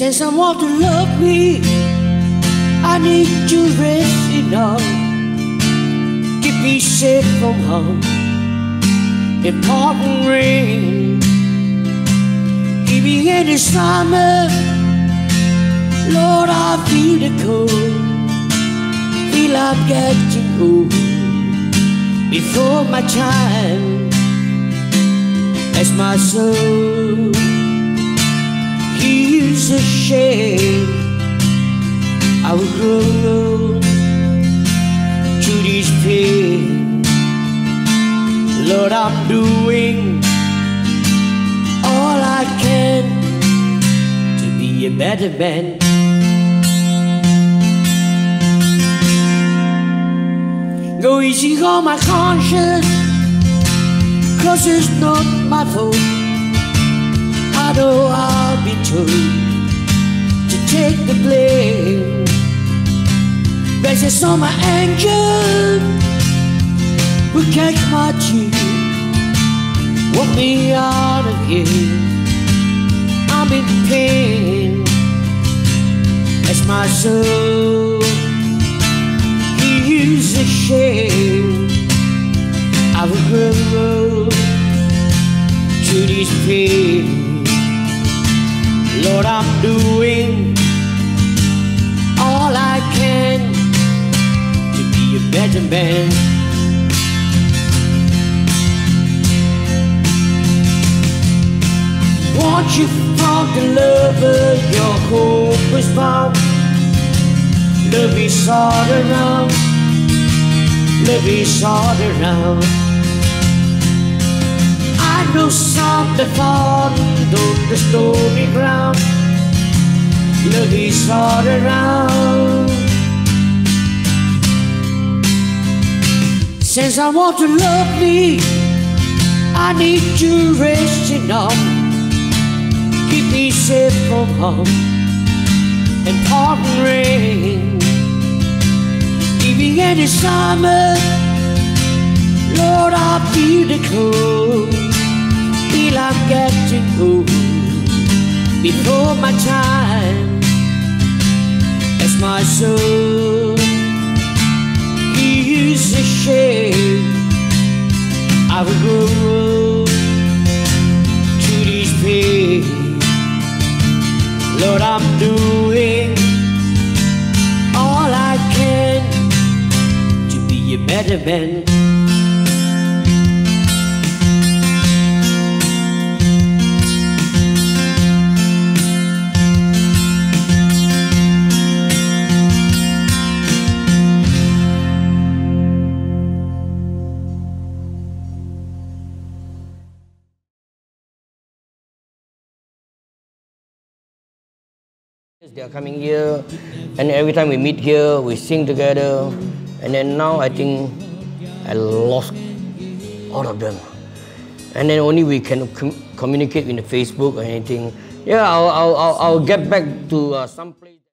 Send someone to love me. I need to rest enough. Keep me safe from harm in pouring rain. Give me any summer, Lord, I feel the cold. Feel I'm getting old before my time. As my soul hears a shame, I will grow to this pain. Lord, I'm doing all I can to be a better man. Go easy on my conscience, 'cause it's not my fault. I know I've been told to take the blame. Blessings on my angel will catch my tears, walk me out of here. I'm in pain as my soul hears a shame. I will grow to this pain. Lord, I'm doing all I can to be a better man. Once you found the lover, your hope was found. Love is all around, love is all around. I know some that fall on the stony ground. Love is all around. Since I want to love me, I need to rest enough. Keep me safe from harm and pouring rain. Give me any summer, Lord, I feel the cold. Feel I'm getting old before my time. As my soul hears a shame, I will grow to this pain. Lord, I'm doing all I can to be a better man. They are coming here, and every time we meet here, we sing together. And then now I think I lost all of them. And then only we can communicate in the Facebook or anything. Yeah, I'll get back to some place.